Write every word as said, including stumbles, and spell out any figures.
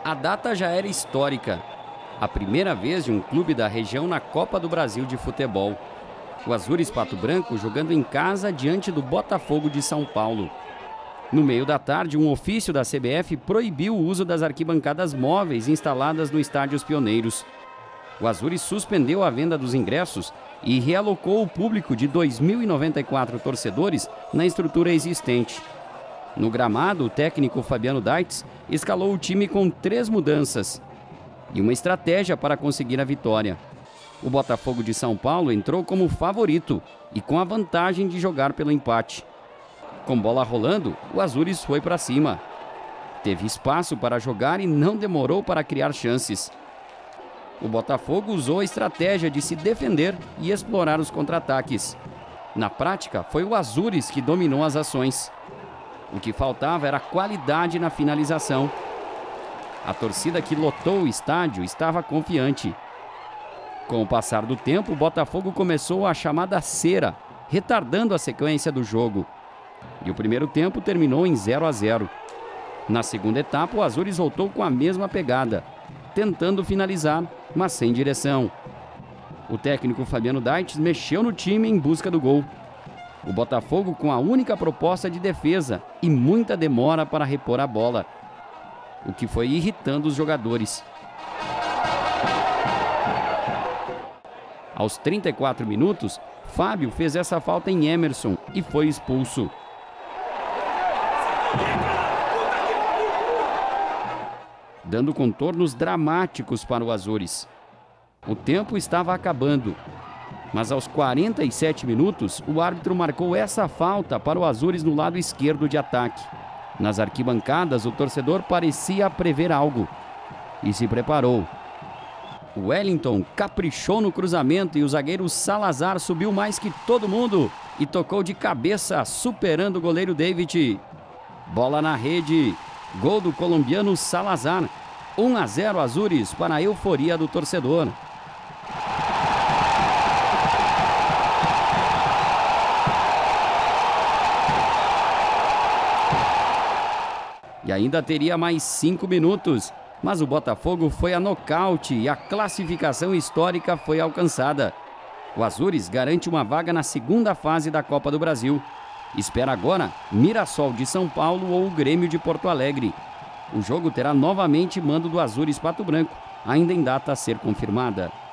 A data já era histórica. A primeira vez de um clube da região na Copa do Brasil de futebol. O Azures Pato Branco jogando em casa diante do Botafogo de São Paulo. No meio da tarde, um ofício da C B F proibiu o uso das arquibancadas móveis instaladas no Estádio Os Pioneiros. O Azures suspendeu a venda dos ingressos e realocou o público de dois mil e noventa e quatro torcedores na estrutura existente. No gramado, o técnico Fabiano Daitz escalou o time com três mudanças e uma estratégia para conseguir a vitória. O Botafogo de São Paulo entrou como favorito e com a vantagem de jogar pelo empate. Com bola rolando, o Azures foi para cima. Teve espaço para jogar e não demorou para criar chances. O Botafogo usou a estratégia de se defender e explorar os contra-ataques. Na prática, foi o Azures que dominou as ações. O que faltava era qualidade na finalização. A torcida que lotou o estádio estava confiante. Com o passar do tempo, o Botafogo começou a chamada cera, retardando a sequência do jogo. E o primeiro tempo terminou em zero a zero. Na segunda etapa, o Azures voltou com a mesma pegada, tentando finalizar, mas sem direção. O técnico Fabiano Daitz mexeu no time em busca do gol. O Botafogo com a única proposta de defesa e muita demora para repor a bola, o que foi irritando os jogadores. Aos trinta e quatro minutos, Fábio fez essa falta em Emerson e foi expulso. Dando contornos dramáticos para o Azures. O tempo estava acabando, mas aos quarenta e sete minutos, o árbitro marcou essa falta para o Azures no lado esquerdo de ataque. Nas arquibancadas, o torcedor parecia prever algo e se preparou. O Wellington caprichou no cruzamento e o zagueiro Salazar subiu mais que todo mundo e tocou de cabeça, superando o goleiro David. Bola na rede, gol do colombiano Salazar. um a zero Azures para a euforia do torcedor. E ainda teria mais cinco minutos, mas o Botafogo foi a nocaute e a classificação histórica foi alcançada. O Azures garante uma vaga na segunda fase da Copa do Brasil. Espera agora Mirassol de São Paulo ou o Grêmio de Porto Alegre. O jogo terá novamente mando do Azures Pato Branco, ainda em data a ser confirmada.